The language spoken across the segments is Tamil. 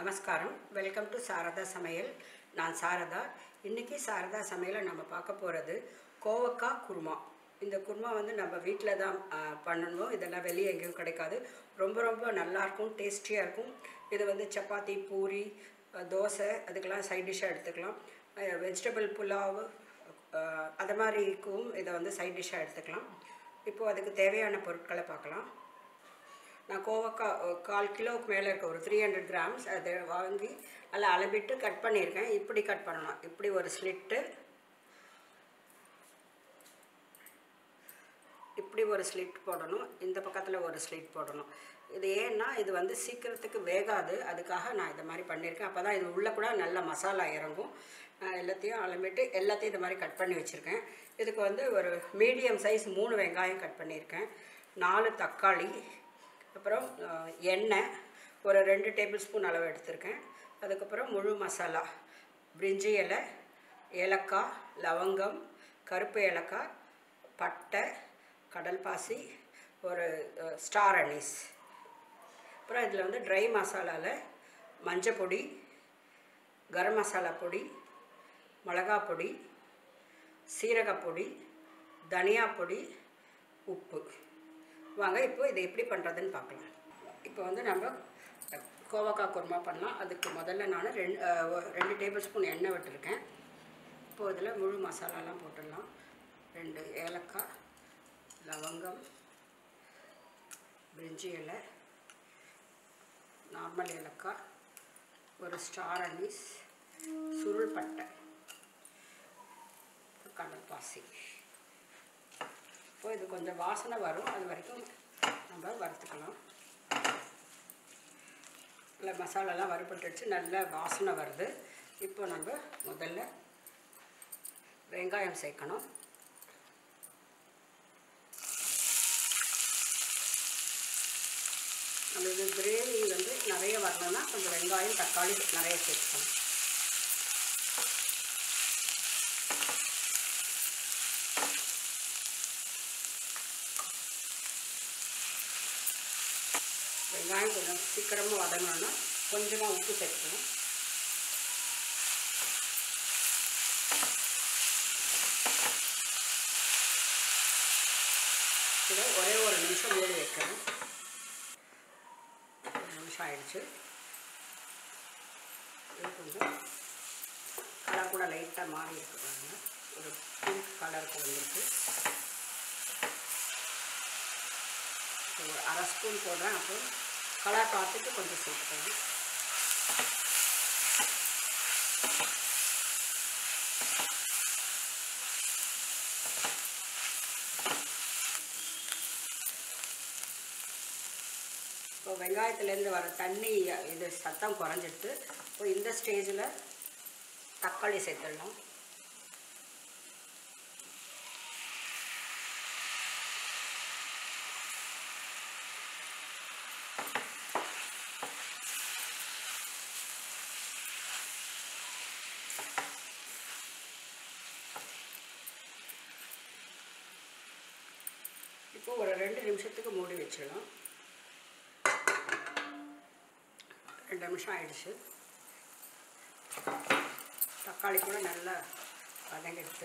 நமஸ்காரம். வெல்கம் டு சாரதா சமையல். நான் சாரதா. இன்றைக்கி சாரதா சமையலை நம்ம பார்க்க போகிறது கோவக்கா குருமா. இந்த குருமா வந்து நம்ம வீட்டில் தான் பண்ணணும். இதெல்லாம் வெளியே எங்கேயும் கிடைக்காது. ரொம்ப ரொம்ப நல்லாயிருக்கும், டேஸ்டியாக இருக்கும். இது வந்து சப்பாத்தி, பூரி, தோசை அதுக்கெல்லாம் சைட் டிஷ்ஷாக எடுத்துக்கலாம். வெஜிடபிள் புலாவ் அது மாதிரிக்கும் இதை வந்து சைட் டிஷ்ஷாக எடுத்துக்கலாம். இப்போது அதுக்கு தேவையான பொருட்களை பார்க்கலாம். நான் கோவக்கா 1/4 கிலோவுக்கு மேலே இருக்க ஒரு 300 கிராம்ஸ் அதை வாங்கி நல்லா அளவிட்டு கட் பண்ணியிருக்கேன். இப்படி கட் பண்ணணும். இப்படி ஒரு ஸ்லிட்டு, இப்படி ஒரு ஸ்லிட் போடணும். இந்த பக்கத்தில் ஒரு ஸ்லிட் போடணும். இது ஏன்னா இது வந்து சீக்கிரத்துக்கு வேகாது, அதுக்காக நான் இதை மாதிரி பண்ணியிருக்கேன். அப்போ தான் இது உள்ளே கூட நல்ல மசாலா இறங்கும். எல்லாத்தையும் அளவிட்டு எல்லாத்தையும் இது மாதிரி கட் பண்ணி வச்சுருக்கேன். இதுக்கு வந்து ஒரு மீடியம் சைஸ் 3 வெங்காயம் கட் பண்ணியிருக்கேன், 4 தக்காளி, அப்புறம் எண்ணெய் ஒரு 2 டேபிள் ஸ்பூன் அளவு எடுத்திருக்கேன். அதுக்கப்புறம் முழு மசாலா, பிரிஞ்சி இலை, ஏலக்காய், லவங்கம், கருப்பு ஏலக்காய், பட்டை, கடல் பாசி, ஒரு ஸ்டார் அனீஸ். அப்புறம் இதில் வந்து ட்ரை மசாலாவில் மஞ்சள் பொடி, கரம் மசாலா பொடி, மிளகா பொடி, சீரகப்பொடி, தனியா பொடி, உப்பு. வாங்க இப்போ இதை எப்படி பண்ணுறதுன்னு பார்க்கலாம். இப்போ வந்து நம்ம கோவக்கா குருமா பண்ணலாம். அதுக்கு முதல்ல நான் 2 டேபிள் ஸ்பூன் எண்ணெய் விட்டுருக்கேன். இப்போது இதில் முழு மசாலாலாம் போட்டுடலாம். 2 ஏலக்காய், லவங்கம், பிரிஞ்சி இலை, நார்மல் ஏலக்காய், ஒரு ஸ்டார் அனீஸ், சுருள் பட்டை, கடல் பாசி. இப்போ இது கொஞ்சம் வாசனை வரும், அது வரைக்கும் நம்ம வறுத்துக்கலாம். நல்லா மசாலாலாம் வறுபட்டுடுச்சு, நல்ல வாசனை வருது. இப்போ நம்ம முதல்ல வெங்காயம் சேர்க்கணும். நம்ம இது கிரேவி வந்து நிறைய வரணும்னா கொஞ்சம் வெங்காயம் தக்காளி நிறைய சேர்க்கணும். வெங்காயம் கொஞ்சம் சீக்கிரமாக வதங்கணும்னா கொஞ்சமாக உப்பு சேர்க்கணும். இதை ஒரே ஒரு நிமிஷம் மூடி வைக்கணும். 1 நிமிஷம் ஆயிடுச்சு. இது கொஞ்சம் கலர் கூட லைட்டாக மாறி இருக்குறாங்க, ஒரு பிங்க் கலருக்கு வந்துருக்கு. ஒரு 1/2 ஸ்பூன் போடுறேன். அப்புறம் கலர் பார்த்துட்டு கொஞ்சம் சேர்த்துக்கணும். இப்போ வெங்காயத்துலேருந்து வர தண்ணி இது சத்தம் குறைஞ்சிடுது. இப்போ இந்த ஸ்டேஜில் தக்காளி சேர்த்துடலாம். இப்போ ஒரு 2 நிமிஷத்துக்கு மூடி வச்சிடலாம். 2 நிமிஷம் ஆயிடுச்சு. தக்காளி கூட நல்லா வதங்கிடுது.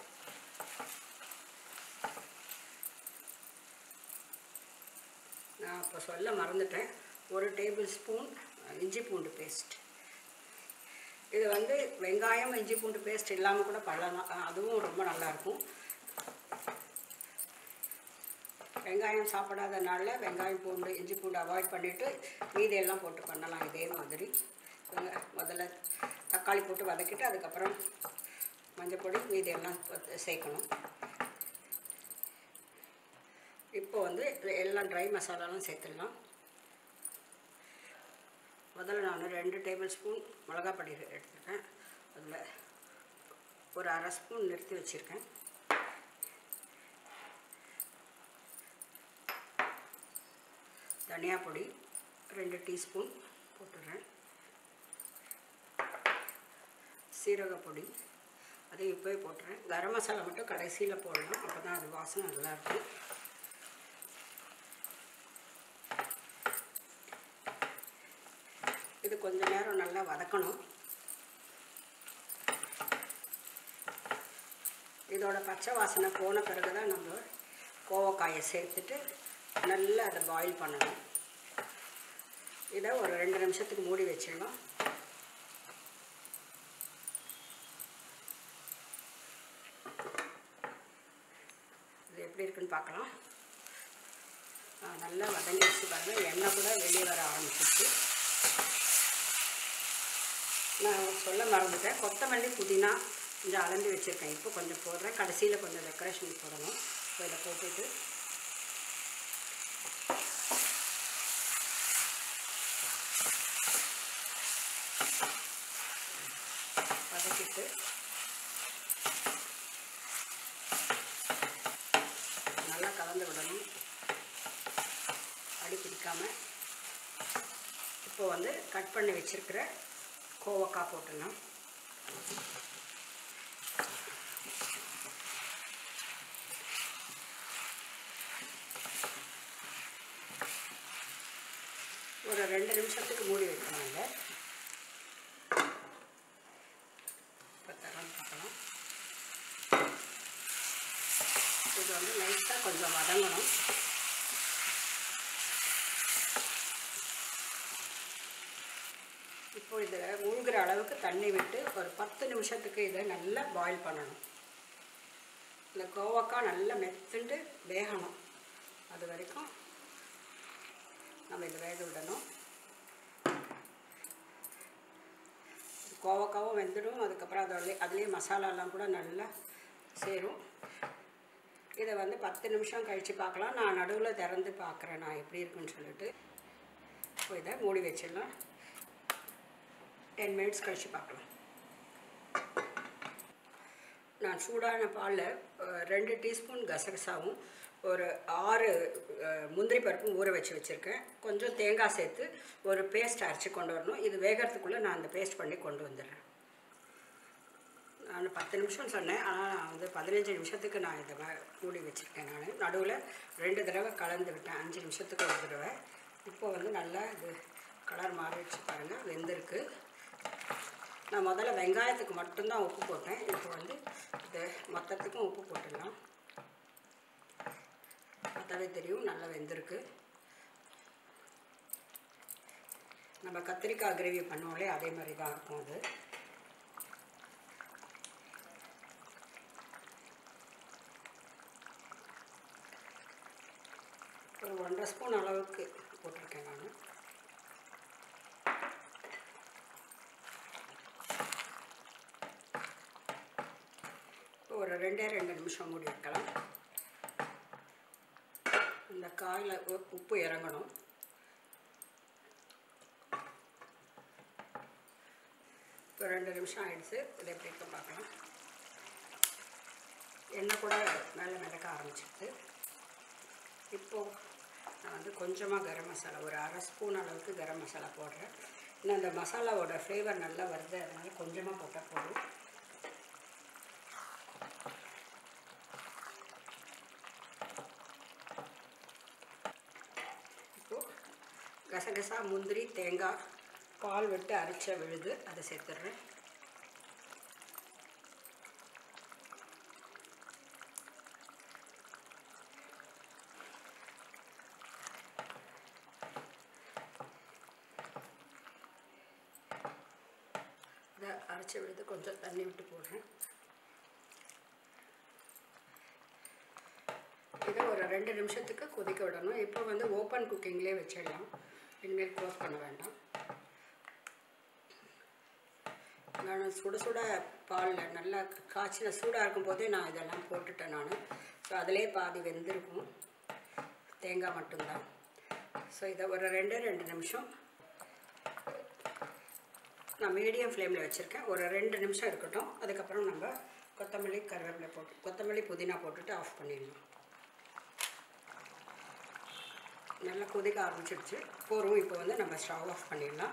நான் இப்போ சொல்ல மறந்துட்டேன், 1 டேபிள் ஸ்பூன் இஞ்சி பூண்டு பேஸ்ட். இது வந்து வெங்காயம் இஞ்சி பூண்டு பேஸ்ட் இல்லாமல் கூட பண்ணலாம், அதுவும் ரொம்ப நல்லாயிருக்கும். வெங்காயம் சாப்பிடாதனால வெங்காயம் பூண்டு இஞ்சி பூண்டு அவாய்ட் பண்ணிவிட்டு மீதியெல்லாம் போட்டு பண்ணலாம். இதே மாதிரி முதல்ல தக்காளி போட்டு வதக்கிட்டு அதுக்கப்புறம் மஞ்சள் பொடி மீதியெல்லாம் சேர்க்கணும். இப்போ வந்து எல்லாம் ட்ரை மசாலாலாம் சேர்த்துடலாம். முதல்ல நான் 2 டேபிள் ஸ்பூன் மிளகா பொடி எடுத்துருக்கேன். அதில் ஒரு 1/2 ஸ்பூன் நிறுத்தி வச்சுருக்கேன். தனியா பொடி 2 டீஸ்பூன் போட்டுடுறேன். சீரகப்பொடி அதையும் இப்போவே போட்டுறேன். கரம் மசாலா மட்டும் கடைசியில் போடணும், அப்போ தான் அது வாசனை நல்லாயிருக்கும். இது கொஞ்சம் நேரம் நல்லா வதக்கணும். இதோட பச்சை வாசனை போன பிறகு தான் நம்ம கோவக்காயை சேர்த்துட்டு நல்லா அதை பாயில் பண்ணணும். இதை ஒரு 2 நிமிஷத்துக்கு மூடி வச்சிடலாம். இது எப்படி இருக்குன்னு பார்க்கலாம். நல்லா வதங்கி வச்சு பாருங்கள். எண்ணெய் கூட வெளியே வர ஆரம்பிச்சிச்சு. நான் சொல்ல மறந்துட்டேன், கொத்தமல்லி புதினா கொஞ்சம் அலம்பி வச்சுருக்கேன். இப்போ கொஞ்சம் போடுறேன். கடைசியில் கொஞ்சம் டெக்கரேஷன் போடணும். இப்போ இதை போட்டுட்டு வதக்கிட்டு நல்லா கலந்து விடணும், அடி பிடிக்காமல். இப்போ வந்து கட் பண்ணி வச்சுருக்கிற கோவக்காய் போட்டுடலாம். ஒரு 2 நிமிஷத்துக்கு மூடி வைக்கணும். இல்லை இப்போ தரம் பார்க்கலாம். இது வந்து லைட்டாக கொஞ்சம் வதங்கணும். இப்போ இதில் மூழ்கிற அளவுக்கு தண்ணி விட்டு ஒரு 10 நிமிஷத்துக்கு இதை நல்லா பாயில் பண்ணணும். இந்த கோவக்காய் நல்லா மெத்துண்டு வேகணும். அது வரைக்கும் நம்ம இதை வேக விடணும். கோவக்காவும் வெந்துடும். அதுக்கப்புறம் அதுலேயே மசாலாலாம் கூட நல்லா சேரும். இதை வந்து 10 நிமிஷம் கழித்து பார்க்கலாம். நான் நடுவில் திறந்து பார்க்குறேன் நான் எப்படி இருக்குன்னு சொல்லிட்டு. இப்போ இதை மூடி வச்சிடலாம். 10 மினிட்ஸ் கழித்து பார்க்கலாம். நான் சூடான பாலில் 2 டீஸ்பூன் கசகசாவும் ஒரு 6 முந்திரி பருப்பும் ஊற வச்சுருக்கேன். கொஞ்சம் தேங்காய் சேர்த்து ஒரு பேஸ்ட் அரைச்சி கொண்டு வரணும். இது வேகிறதுக்குள்ளே நான் அந்த பேஸ்ட் பண்ணி கொண்டு வந்துடுறேன். நான் 10 நிமிஷம் சொன்னேன், ஆனால் நான் வந்து 15 நிமிஷத்துக்கு நான் இதை மூடி வச்சுருக்கேன். நான் நடுவில் 2 தடவை கலந்து விட்டேன், 5 நிமிஷத்துக்கு ஒரு தடவை. இப்போ வந்து நல்லா இது கலர் மாறி வச்சு பாருங்கள், வெந்திருக்கு. நான் முதல்ல வெங்காயத்துக்கு மட்டும்தான் உப்பு போட்டேன். இப்போ வந்து இது மொத்தத்துக்கும் உப்பு போட்டுடலாம். பார்த்தாவே தெரியும் நல்லா வெந்திருக்கு. நம்ம கத்திரிக்காய் கிரேவி பண்ணுவோம்லே அதே மாதிரி தான் இருக்கும். அது ஒரு 1.5 ஸ்பூன் அளவுக்கு போட்டிருக்கேன் நான். ஒரு 2 நிமிஷம் மூடி வைக்கலாம். இந்த காயில் உப்பு இறங்கணும். இப்போ 2 நிமிஷம் ஆகிடுச்சு. இதை எப்படி இருக்க பார்க்கலாம். எண்ணெய் கூட மேலே மிதக்க ஆரம்பிச்சிடுது. இப்போது நான் வந்து கொஞ்சமாக கரம் மசாலா ஒரு 1/2 ஸ்பூன் அளவுக்கு கரம் மசாலா போடுறேன். இன்னும் அந்த மசாலாவோட ஃப்ளேவர் நல்லா வருது, அதனால் கொஞ்சமாக போட்டால் போதும். கசகசா, முந்திரி, தேங்காய் பால் விட்டு அரைச்ச விழுது அதை சேர்த்துடுறேன். இதை அரைச்ச விழுது கொஞ்சம் தண்ணி விட்டு போடுறேன். இதை ஒரு 2 நிமிஷத்துக்கு கொதிக்க விடணும். இப்போ வந்து ஓப்பன் குக்கிங்லேயே வச்சிடலாம், இனிமேல் க்ளோஸ் பண்ண வேண்டாம். நான் சுட சுட பாலில் நல்லா காய்ச்சின சூடாக இருக்கும் போதே நான் இதெல்லாம் போட்டுட்டேன் நான். ஸோ அதிலே பாதி வெந்திருக்கும், தேங்காய் மட்டும்தான். ஸோ இதை ஒரு 2 நிமிஷம் நான் மீடியம் ஃப்ளேமில் வச்சுருக்கேன். ஒரு 2 நிமிஷம் இருக்கட்டும். அதுக்கப்புறம் நம்ம கொத்தமல்லி, கருவேப்பிலை போட்டு கொத்தமல்லி, புதினா போட்டுட்டு ஆஃப் பண்ணிடலாம். நல்லா கொதிக்க ஆரம்பிச்சிடுச்சு, போகிறோம். இப்போ வந்து நம்ம ஸ்டவ் ஆஃப் பண்ணிடலாம்.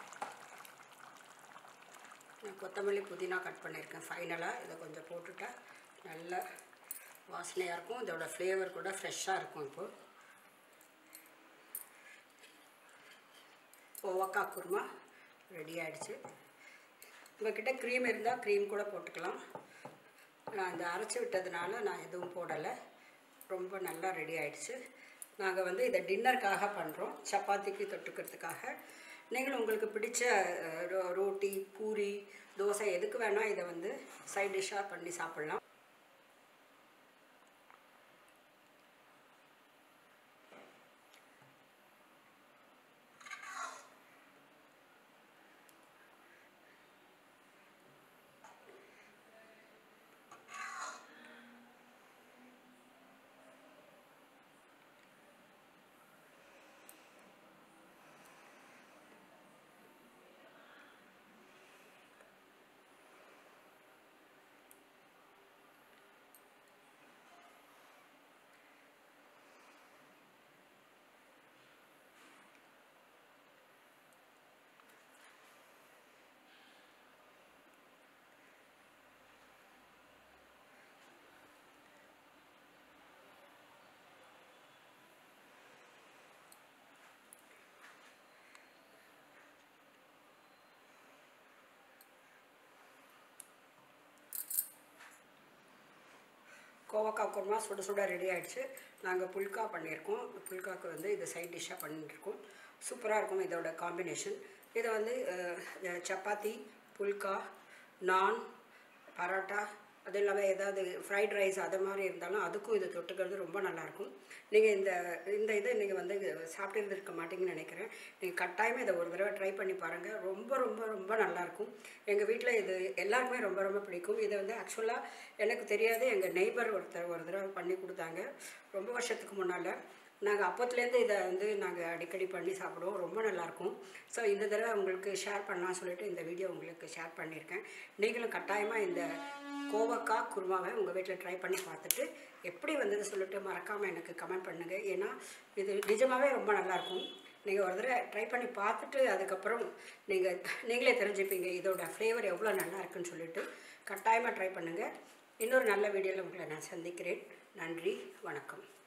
நான் கொத்தமல்லி, புதினா கட் பண்ணியிருக்கேன். ஃபைனலாக இதை கொஞ்சம் போட்டுட்டா நல்ல வாசனையாக இருக்கும். இதோட ஃப்ளேவர் கூட ஃப்ரெஷ்ஷாக இருக்கும். இப்போது கோவக்காய் குருமா ரெடி ஆகிடுச்சு. உங்கள்கிட்ட க்ரீம் இருந்தால் க்ரீம் கூட போட்டுக்கலாம். நான் இந்த அரைச்சி விட்டதுனால நான் எதுவும் போடலை. ரொம்ப நல்லா ரெடி ஆகிடுச்சு. நாங்கள் வந்து இதை டின்னருக்காக பண்ணுறோம், சப்பாத்திக்கு தொட்டுக்கிறதுக்காக. நீங்களும் உங்களுக்கு பிடிச்ச ரோட்டி, பூரி, தோசை எதுக்கு வேணால் இதை வந்து சைட் டிஷ்ஷாக பண்ணி சாப்பிட்லாம். கோவக்கா குருமா சுட சுட ரெடி ஆகிடுச்சு. நாங்கள் புல்கா பண்ணியிருக்கோம். புல்காவுக்கு வந்து இது சைட் டிஷ்ஷாக பண்ணிட்டுருக்கோம். சூப்பராக இருக்கும் இதோட காம்பினேஷன். இதை வந்து சப்பாத்தி, புல்கா, நான், பரோட்டா, அது இல்லாமல் ஏதாவது ஃப்ரைட் ரைஸ் அது மாதிரி இருந்தாலும் அதுக்கும் இது தொட்டுக்கிறது ரொம்ப நல்லாயிருக்கும். நீங்கள் இந்த இதை நீங்கள் வந்து சாப்பிட்டு இருந்திருக்க மாட்டீங்கன்னு நினைக்கிறேன். நீங்கள் கட்டாயமாக இதை ஒரு தடவை ட்ரை பண்ணி பாருங்கள். ரொம்ப ரொம்ப ரொம்ப நல்லாயிருக்கும். எங்கள் வீட்டில் இது எல்லாருக்குமே ரொம்ப ரொம்ப பிடிக்கும். இதை வந்து ஆக்சுவலாக எனக்கு தெரியாது, எங்கள் நெய்பர் ஒருத்தர் ஒரு தடவை பண்ணி கொடுத்தாங்க ரொம்ப வருஷத்துக்கு முன்னால். நாங்கள் அப்போத்துலேருந்து இதை வந்து நாங்கள் அடிக்கடி பண்ணி சாப்பிடுவோம். ரொம்ப நல்லாயிருக்கும். ஸோ இந்த தடவை உங்களுக்கு ஷேர் பண்ணலாம்னு சொல்லிட்டு இந்த வீடியோ உங்களுக்கு ஷேர் பண்ணியிருக்கேன். நீங்களும் கட்டாயமாக இந்த கோவக்கா குருமாவை உங்கள் வீட்டில் ட்ரை பண்ணி பார்த்துட்டு எப்படி வந்தது சொல்லிட்டு மறக்காமல் எனக்கு கமெண்ட் பண்ணுங்கள். ஏன்னா இது நிஜமாகவே ரொம்ப நல்லாயிருக்கும். நீங்கள் ஒரு தடவை ட்ரை பண்ணி பார்த்துட்டு அதுக்கப்புறம் நீங்களே தெரிஞ்சுப்பீங்க இதோட ஃப்ளேவர் எவ்வளோ நல்லா இருக்குன்னு சொல்லிட்டு. கட்டாயமாக ட்ரை பண்ணுங்கள். இன்னொரு நல்ல வீடியோவில் உங்களை நான் சந்திக்கிறேன். நன்றி, வணக்கம்.